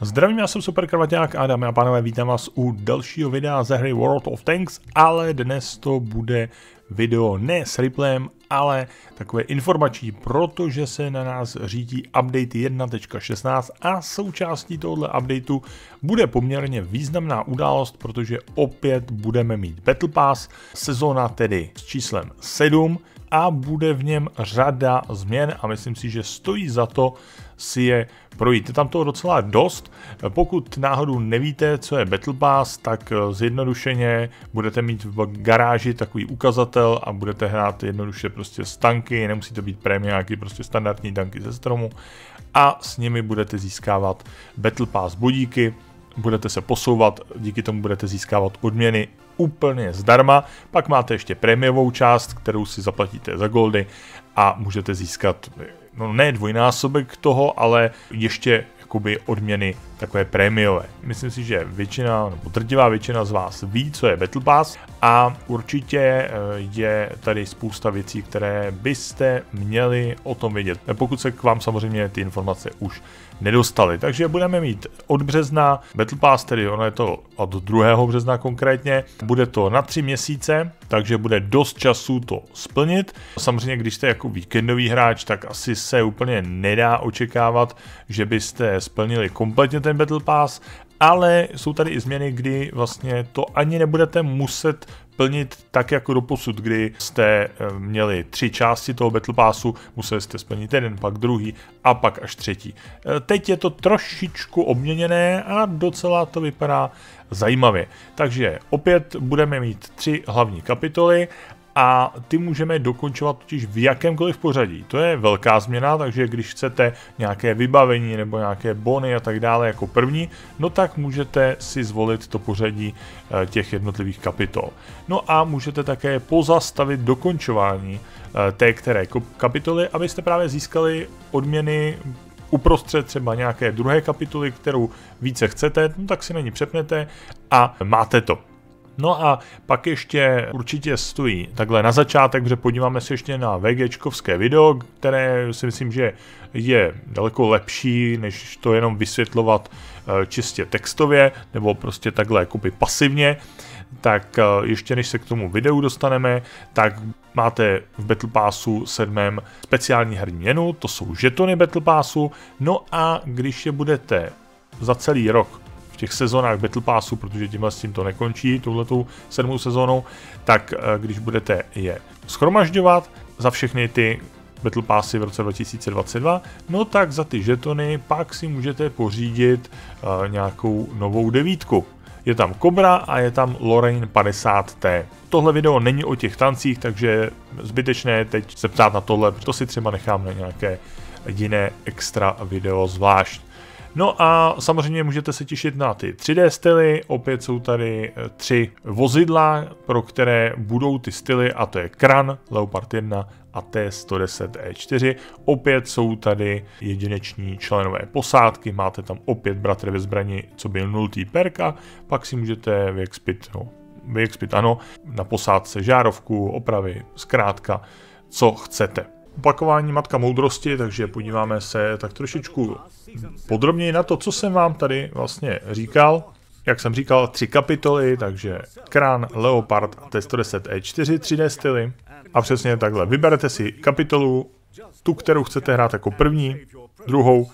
Zdravím, já jsem Super Kravaťák a dámy a pánové, vítám vás u dalšího videa ze hry World of Tanks, ale dnes to bude video ne s replayem, ale takové informační, protože se na nás řídí update 1.16 a součástí tohoto updateu bude poměrně významná událost, protože opět budeme mít Battle Pass, sezóna tedy s číslem 7 a bude v něm řada změn a myslím si, že stojí za to si je projít. Je tam toho docela dost. Pokud náhodou nevíte, co je Battle Pass, tak zjednodušeně budete mít v garáži takový ukazatel a budete hrát jednoduše prostě s tanky, nemusí to být premiáky, prostě standardní tanky ze stromu a s nimi budete získávat Battle Pass bodíky, budete se posouvat, díky tomu budete získávat odměny úplně zdarma, pak máte ještě prémiovou část, kterou si zaplatíte za goldy a můžete získat, no ne dvojnásobek toho, ale ještě jakoby odměny takové prémiové. Myslím si, že většina, nebo drtivá většina z vás ví, co je Battle Pass a určitě je tady spousta věcí, které byste měli o tom vědět, pokud se k vám samozřejmě ty informace už nedostaly. Takže budeme mít od března Battle Pass, tedy ono je to od 2. března konkrétně, bude to na 3 měsíce, takže bude dost času to splnit. Samozřejmě, když jste jako víkendový hráč, tak asi se úplně nedá očekávat, že byste splnili kompletně ten Battle Pass, ale jsou tady i změny, kdy vlastně to ani nebudete muset plnit tak jako doposud, kdy jste měli 3 části toho Battle Passu, museli jste splnit jeden, pak druhý a pak až třetí. Teď je to trošičku obměněné a docela to vypadá zajímavě. Takže opět budeme mít 3 hlavní kapitoly a ty můžeme dokončovat totiž v jakémkoliv pořadí. To je velká změna, takže když chcete nějaké vybavení nebo nějaké bony a tak dále jako první, no tak můžete si zvolit to pořadí těch jednotlivých kapitol. No a můžete také pozastavit dokončování té které kapitoly, abyste právě získali odměny uprostřed třeba nějaké druhé kapitoly, kterou více chcete, no tak si na ní přepnete a máte to. No a pak ještě určitě stojí takhle na začátek, protože podíváme se ještě na VGčkovské video, které si myslím, že je daleko lepší, než to jenom vysvětlovat čistě textově, nebo prostě takhle jakoby pasivně. Tak ještě než se k tomu videu dostaneme, tak máte v Battle Passu 7. speciální herní měnu, to jsou žetony Battle Passu, no a když je budete za celý rok v těch sezónách Battle Passu, protože tímhle s tím to nekončí, touhletou 7. sezónou, tak když budete je shromažďovat za všechny ty Battle Passy v roce 2022, no tak za ty žetony pak si můžete pořídit nějakou novou devítku. Je tam Cobra a je tam Lorraine 50T. Tohle video není o těch tancích, takže zbytečné teď se ptát na tohle, to si třeba nechám na nějaké jiné extra video zvlášť. No a samozřejmě můžete se těšit na ty 3D styly, opět jsou tady 3 vozidla, pro které budou ty styly, a to je Kran, Leopard 1 a T-110E4. Opět jsou tady jedineční členové posádky, máte tam opět bratry ve zbrani, co byl 0. perk a pak si můžete vyexpit ano, na posádce žárovku, opravy, zkrátka, co chcete. Opakování matka moudrosti, takže podíváme se tak trošičku podrobněji na to, co jsem vám tady vlastně říkal. Jak jsem říkal, 3 kapitoly, takže Kran, Leopard a T-110E4 3D styly. A přesně takhle, vyberete si kapitolu, tu, kterou chcete hrát jako první, druhou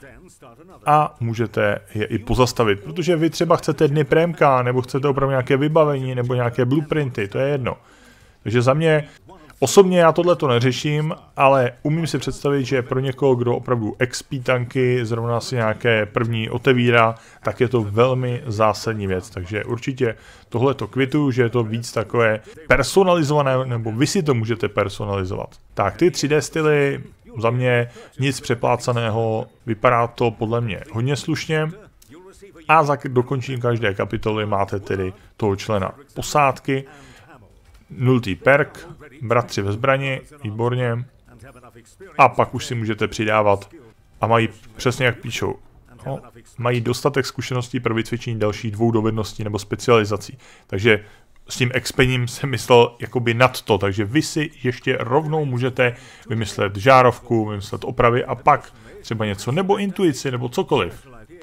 a můžete je i pozastavit, protože vy třeba chcete dny prémka, nebo chcete opravdu nějaké vybavení, nebo nějaké blueprinty, to je jedno. Takže za mě osobně já tohle to neřeším, ale umím si představit, že pro někoho, kdo opravdu XP tanky, zrovna si nějaké první otevírá, tak je to velmi zásadní věc. Takže určitě tohle to kvituju, že je to víc takové personalizované, nebo vy si to můžete personalizovat. Tak ty 3D styly, za mě nic přeplácaného, vypadá to podle mě hodně slušně. A za dokončení každé kapitoly máte tedy toho člena posádky, 0. perk, bratři ve zbrani, výborně. A pak už si můžete přidávat a mají přesně jak píšou. No, mají dostatek zkušeností pro vycvičení dalších 2 dovedností nebo specializací. Takže s tím expením jsem myslel jakoby nad to, takže vy si ještě rovnou můžete vymyslet žárovku, vymyslet opravy a pak třeba něco, nebo intuici, nebo cokoliv.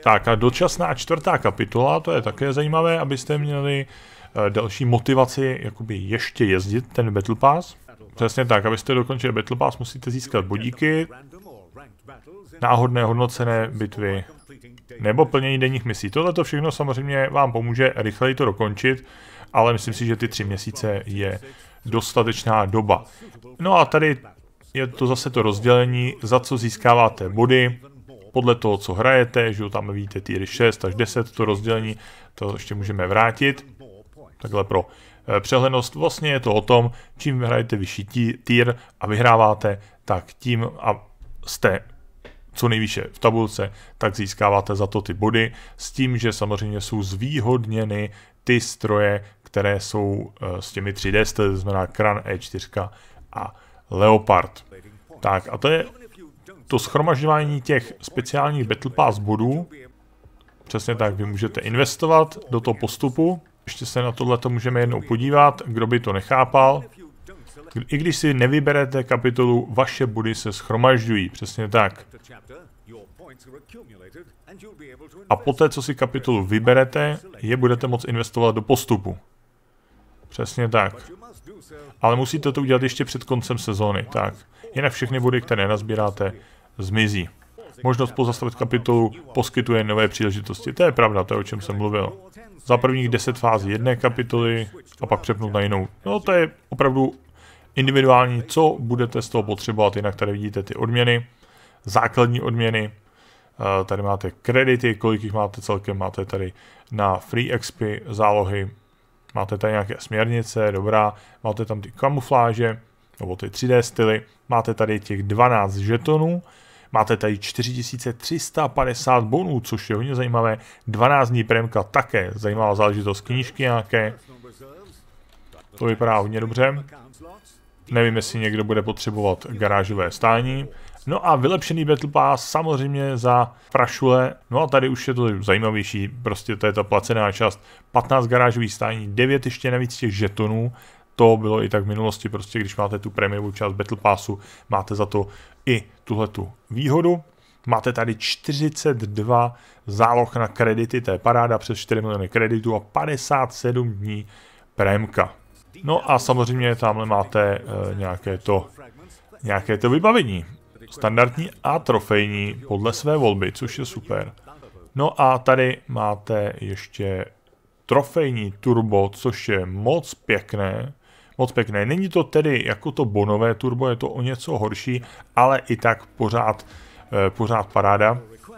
Tak a dočasná 4. kapitola, to je také zajímavé, abyste měli další motivaci jakoby ještě jezdit ten Battle Pass. Přesně tak, abyste dokončili Battle Pass, musíte získat bodíky, náhodné hodnocené bitvy nebo plnění denních misí. Tohle to všechno samozřejmě vám pomůže rychleji to dokončit, ale myslím si, že ty 3 měsíce je dostatečná doba. No a tady je to zase to rozdělení, za co získáváte body, podle toho, co hrajete, že tam vidíte týry 6 až 10, to rozdělení, to ještě můžeme vrátit. Takhle pro přehlednost, vlastně je to o tom, čím hrajete vyšší týr a vyhráváte, tak tím a jste co nejvýše v tabulce, tak získáváte za to ty body, s tím, že samozřejmě jsou zvýhodněny ty stroje, které jsou s těmi 3D, to znamená Kran, E4 a Leopard. Tak a to je to shromažďování těch speciálních Battle Pass bodů. Přesně tak, vy můžete investovat do toho postupu. Ještě se na tohleto můžeme jednou podívat, kdo by to nechápal. I když si nevyberete kapitolu, vaše body se shromažďují, přesně tak. A poté, co si kapitolu vyberete, je budete moct investovat do postupu. Přesně tak. Ale musíte to udělat ještě před koncem sezóny, tak. Jinak všechny body, které nazbíráte, zmizí. Možnost pozastavit kapitolu poskytuje nové příležitosti. To je pravda, to je o čem jsem mluvil. Za prvních 10 fází jedné kapitoly a pak přepnout na jinou. No to je opravdu individuální, co budete z toho potřebovat. Jinak tady vidíte ty odměny, základní odměny. Tady máte kredity, kolik jich máte celkem, máte tady na Free XP zálohy. Máte tady nějaké směrnice, dobrá, máte tam ty kamufláže, nebo ty 3D styly, máte tady těch 12 žetonů, máte tady 4350 bonů, což je hodně zajímavé, 12 dní premka také, zajímavá záležitost, knížky nějaké, to vypadá hodně dobře, nevím, jestli někdo bude potřebovat garážové stání. No a vylepšený Battle Pass samozřejmě za prašule, no a tady už je to zajímavější, prostě to je ta placená část, 15 garážových stání, 9 ještě navíc těch žetonů, to bylo i tak v minulosti, prostě když máte tu prémiovou část Battle Passu, máte za to i tuhletu výhodu. Máte tady 42 záloh na kredity, to je paráda, přes 4 miliony kreditů a 57 dní prémka. No a samozřejmě tamhle máte nějaké to vybavení. Standardní a trofejní podle své volby, což je super. No a tady máte ještě trofejní turbo, což je moc pěkné. Moc pěkné. Není to tedy jako to bonové turbo, je to o něco horší, ale i tak pořád paráda.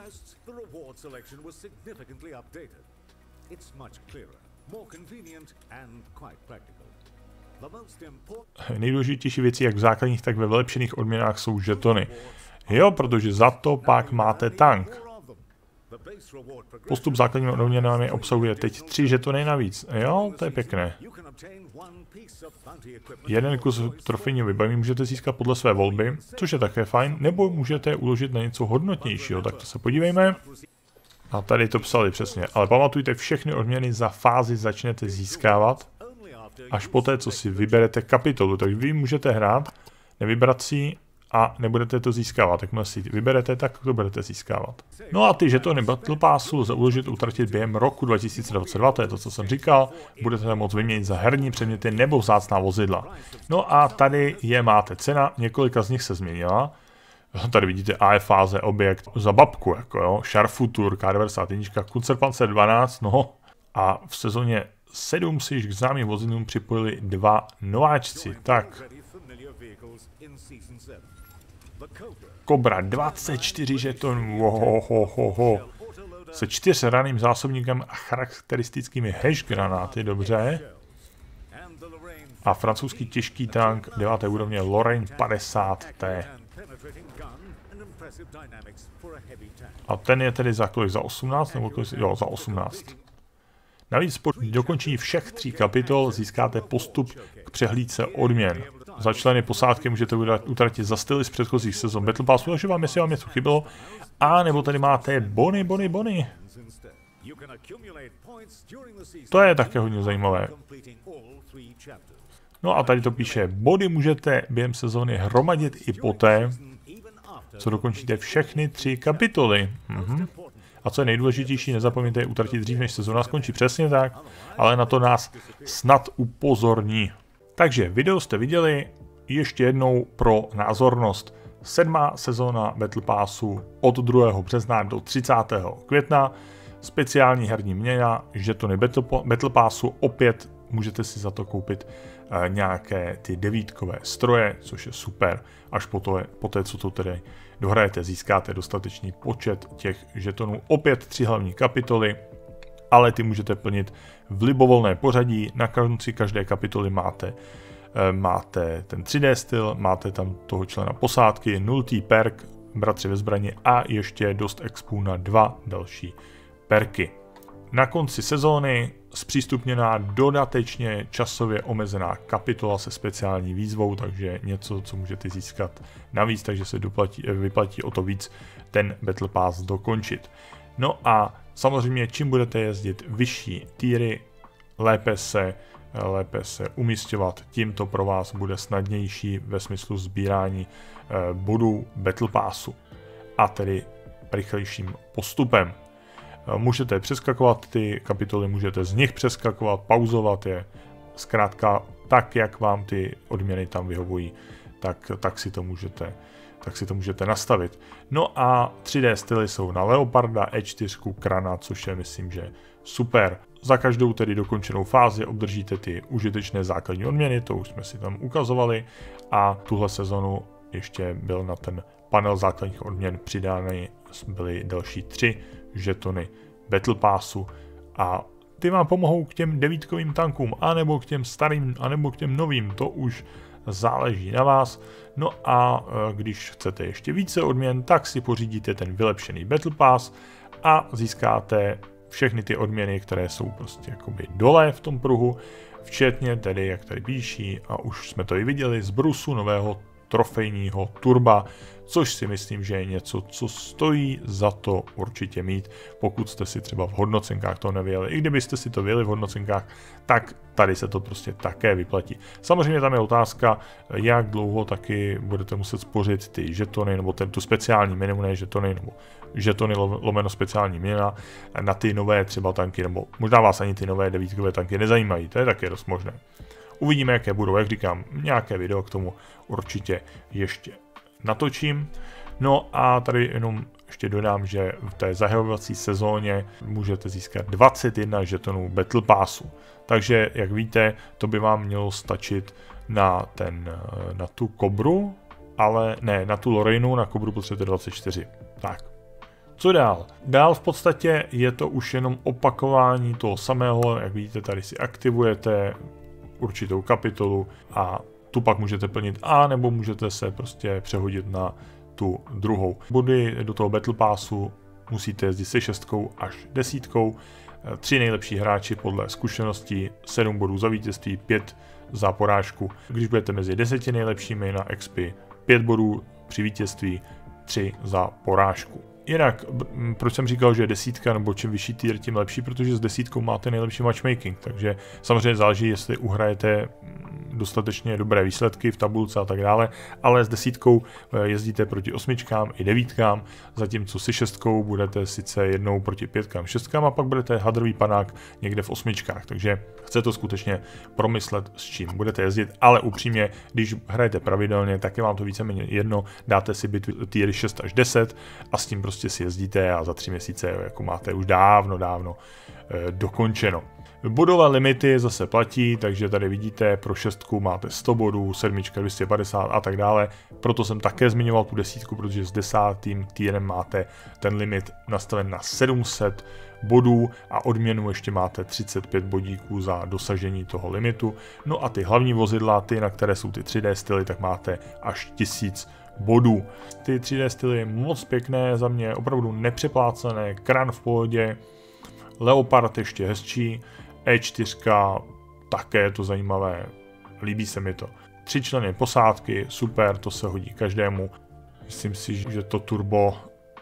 Nejdůležitější věci jak v základních, tak ve vylepšených odměnách jsou žetony. Jo, protože za to pak máte tank. Postup základními odměnami obsahuje teď 3 žetony navíc. Jo, to je pěkné. Jeden kus trofejního vybavení můžete získat podle své volby, což je také fajn, nebo můžete je uložit na něco hodnotnějšího, tak to se podívejme. A tady to psali přesně, ale pamatujte, všechny odměny za fázi začnete získávat až poté, co si vyberete kapitolu, takže vy můžete hrát, nevybrat si a nebudete to získávat. Jakmile si vyberete, tak to budete získávat. No a ty žetony Battle Passu lze uložit utratit během roku 2022, to je to, co jsem říkal. Budete tam moct vyměnit za herní předměty nebo vzácná vozidla. No a tady je máte cena, několika z nich se změnila. Tady vidíte AF fáze, objekt za babku, jako jo, Sharfutur, K91, Kuncerpanzer 12, no a v sezóně 7 si již k známým vozidlům připojili 2 nováčci, tak. Cobra 24 žetonů, se 4 raným zásobníkem a charakteristickými hash granáty, dobře. A francouzský těžký tank 9. úrovně Lorraine 50T. A ten je tedy za kolik? Za 18? Nebo kolik? Jo, za 18. Navíc po dokončení všech 3 kapitol získáte postup k přehlídce odměn. Za členy posádky můžete utratit za styly z předchozích sezon Battle Passu, takže vám, jestli vám něco chybělo. A nebo tady máte bony. To je také hodně zajímavé. No a tady to píše, body můžete během sezóny hromadit i poté, co dokončíte všechny 3 kapitoly. A co je nejdůležitější, nezapomeňte je utratit dřív, než sezóna skončí. Přesně tak, ale na to nás snad upozorní. Takže video jste viděli, ještě jednou pro názornost. 7. sezóna Battle Passu od 2. března do 30. května. Speciální herní měna, žetony Battle Passu, opět můžete si za to koupit nějaké ty devítkové stroje, což je super. Až poté, co to tedy dohrajete, získáte dostatečný počet těch žetonů. Opět 3 hlavní kapitoly, ale ty můžete plnit v libovolné pořadí. Na konci každé kapitoly máte ten 3D styl, máte tam toho člena posádky, 0. perk, bratři ve zbraně a ještě dost expů na 2 další perky. Na konci sezóny zpřístupněná dodatečně časově omezená kapitola se speciální výzvou, takže něco, co můžete získat navíc, takže se vyplatí o to víc ten Battle Pass dokončit. No a samozřejmě, čím budete jezdit vyšší týry, lépe se umisťovat, tím to pro vás bude snadnější ve smyslu sbírání bodů Battle Passu a tedy rychlejším postupem. Můžete přeskakovat ty kapitoly, můžete z nich přeskakovat, pauzovat je, zkrátka tak, jak vám ty odměny tam vyhovují, tak si to můžete nastavit. No a 3D styly jsou na Leoparda, E4, Krana, což je myslím, že super. Za každou tedy dokončenou fázi obdržíte ty užitečné základní odměny, to už jsme si tam ukazovali, a tuhle sezonu ještě byl na ten panel základních odměn přidány, byly další 3 žetony Battle Passu a ty vám pomohou k těm devítkovým tankům, anebo k těm starým, anebo k těm novým, to už záleží na vás. No a když chcete ještě více odměn, tak si pořídíte ten vylepšený Battle Pass a získáte všechny ty odměny, které jsou prostě jakoby dole v tom pruhu, včetně tedy, jak tady píší, a už jsme to i viděli, z brusu nového trofejního turba, což si myslím, že je něco, co stojí za to určitě mít, pokud jste si třeba v hodnocenkách to nevyjeli. I kdybyste si to vyjeli v hodnocenkách, tak tady se to prostě také vyplatí. Samozřejmě tam je otázka, jak dlouho taky budete muset spořit ty žetony, nebo tu speciální minimum, ne žetony, nebo žetony lomeno speciální měna na ty nové třeba tanky, nebo možná vás ani ty nové devítkové tanky nezajímají, to je také dost možné. Uvidíme, jaké budou, jak říkám, nějaké video k tomu určitě ještě natočím. No a tady jenom ještě dodám, že v té zahajovací sezóně můžete získat 21 žetonů Battle Passu. Takže, jak víte, to by vám mělo stačit na tu Kobru, ale ne, na tu Lorrainu, na Kobru potřebujete 24. Tak. Co dál? Dál v podstatě je to už jenom opakování toho samého, jak vidíte, tady si aktivujete určitou kapitolu a tu pak můžete plnit, a nebo můžete se prostě přehodit na tu druhou. Body do toho Battle Passu musíte jezdit se 6 až 10. 3 nejlepší hráči podle zkušeností, 7 bodů za vítězství, 5 za porážku. Když budete mezi 10 nejlepšími na XP, 5 bodů při vítězství, 3 za porážku. Jinak, proč jsem říkal, že 10 nebo čím vyšší tier, tím lepší, protože s 10 máte nejlepší matchmaking, takže samozřejmě záleží, jestli uhrajete dostatečně dobré výsledky v tabulce a tak dále, ale s 10 jezdíte proti 8 i 9, zatímco si 6 budete sice jednou proti 5, 6 a pak budete hadrový panák někde v 8, takže chce to skutečně promyslet, s čím budete jezdit, ale upřímně, když hrajete pravidelně, tak je vám to víceméně jedno, dáte si bitvy tier 6 až 10 a s tím prostě si jezdíte a za 3 měsíce jako máte už dávno dokončeno. Bodové limity zase platí, takže tady vidíte, pro 6 máte 100 bodů, 7 250 a tak dále. Proto jsem také zmiňoval tu 10, protože s 10. tírem máte ten limit nastaven na 700 bodů a odměnu ještě máte 35 bodíků za dosažení toho limitu. No a ty hlavní vozidla, ty, na které jsou ty 3D styly, tak máte až 1000 bodů. Ty 3D styly je moc pěkné, za mě opravdu nepřeplácené, Kran v pohodě, Leopard ještě hezčí, E4 také je to zajímavé, líbí se mi to. 3 členy posádky, super, to se hodí každému. Myslím si, že to turbo,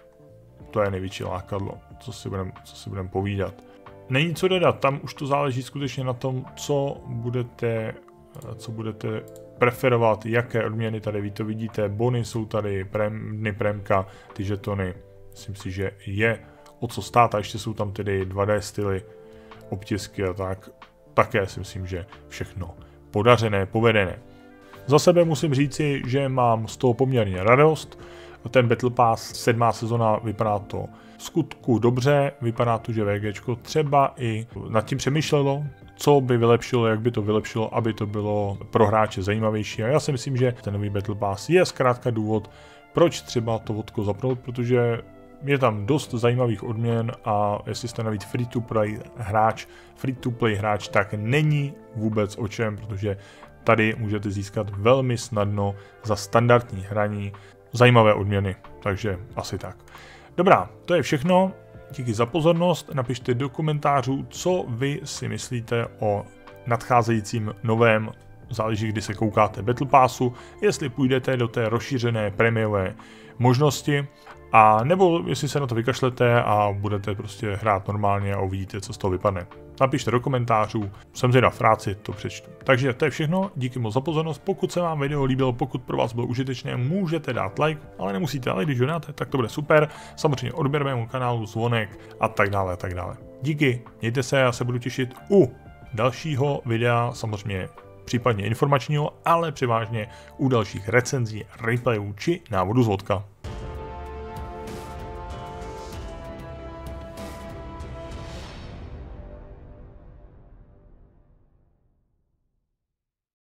to je největší lákadlo, co si budeme povídat. Není co dodat, tam už to záleží skutečně na tom, co budete preferovat, jaké odměny tady vy to vidíte, bony jsou tady, dny prémka, ty žetony, myslím si, že je o co stát a ještě jsou tam tedy 2D styly, obtisky a tak. Také si myslím, že všechno podařené, povedené. Za sebe musím říci, že mám z toho poměrně radost. Ten Battle Pass 7. sezona vypadá to v skutku dobře, vypadá to, že VGčko třeba i nad tím přemýšlelo, co by vylepšilo, jak by to vylepšilo, aby to bylo pro hráče zajímavější. A já si myslím, že ten nový Battle Pass je zkrátka důvod, proč třeba to vodko zapnout, protože je tam dost zajímavých odměn a jestli jste navíc free-to-play hráč, tak není vůbec o čem, protože tady můžete získat velmi snadno za standardní hraní zajímavé odměny, takže asi tak. Dobrá, to je všechno, díky za pozornost, napište do komentářů, co vy si myslíte o nadcházejícím novém, záleží, kdy se koukáte, Battle Passu, jestli půjdete do té rozšířené prémiové možnosti, a nebo jestli se na to vykašlete a budete prostě hrát normálně a uvidíte, co z toho vypadne. Napište do komentářů, jsem zvědav, rád si to přečtu. Takže to je všechno, díky moc za pozornost, pokud se vám video líbilo, pokud pro vás bylo užitečné, můžete dát like, ale nemusíte, ale když ho dáte, tak to bude super. Samozřejmě odběr mému kanálu, zvonek a tak dále, a tak dále. Díky, mějte se, já se budu těšit u dalšího videa, samozřejmě případně informačního, ale převážně u dalších recenzí, replayů či návodů z vodka.